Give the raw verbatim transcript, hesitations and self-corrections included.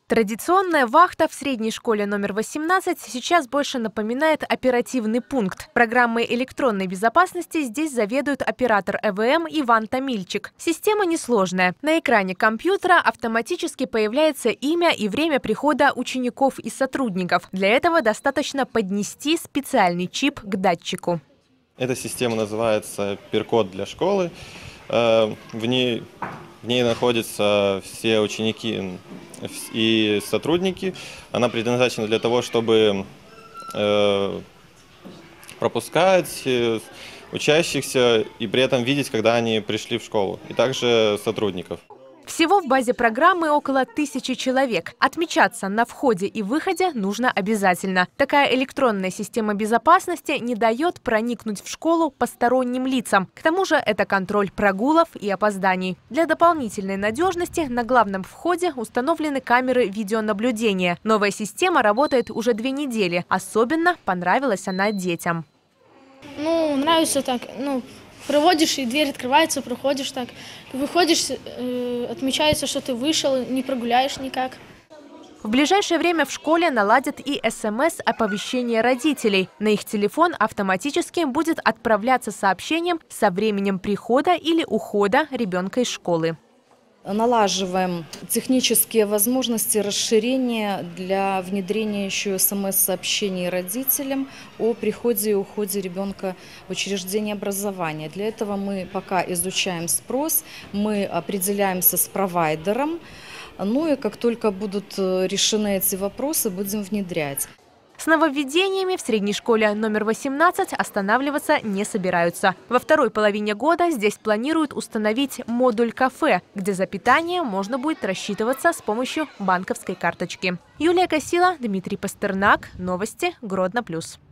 Традиционная вахта в средней школе номер восемнадцать сейчас больше напоминает оперативный пункт. Программой электронной безопасности здесь заведует оператор Э В М Иван Томильчик. Система несложная. На экране компьютера автоматически появляется имя и время прихода учеников и сотрудников. Для этого достаточно поднести специальный чип к датчику. Эта система называется пин-код для школы. В ней, в ней находятся все ученики и сотрудники. Она предназначена для того, чтобы э, пропускать учащихся и при этом видеть, когда они пришли в школу, и также сотрудников. Всего в базе программы около тысячи человек. Отмечаться на входе и выходе нужно обязательно. Такая электронная система безопасности не дает проникнуть в школу посторонним лицам. К тому же это контроль прогулов и опозданий. Для дополнительной надежности на главном входе установлены камеры видеонаблюдения. Новая система работает уже две недели. Особенно понравилась она детям. Ну, нравится так, ну... Проводишь, и дверь открывается, проходишь так. Выходишь, э, отмечается, что ты вышел, не прогуляешь никак. В ближайшее время в школе наладят и эс эм эс-оповещение родителей. На их телефон автоматически будет отправляться сообщением со временем прихода или ухода ребенка из школы. Налаживаем технические возможности расширения для внедрения еще эс эм эс-сообщений родителям о приходе и уходе ребенка в учреждение образования. Для этого мы пока изучаем спрос, мы определяемся с провайдером, ну и как только будут решены эти вопросы, будем внедрять. С нововведениями в средней школе номер восемнадцать останавливаться не собираются. Во второй половине года здесь планируют установить модуль кафе, где за питание можно будет рассчитываться с помощью банковской карточки. Юлия Косила, Дмитрий Пастернак. Новости Гродно плюс.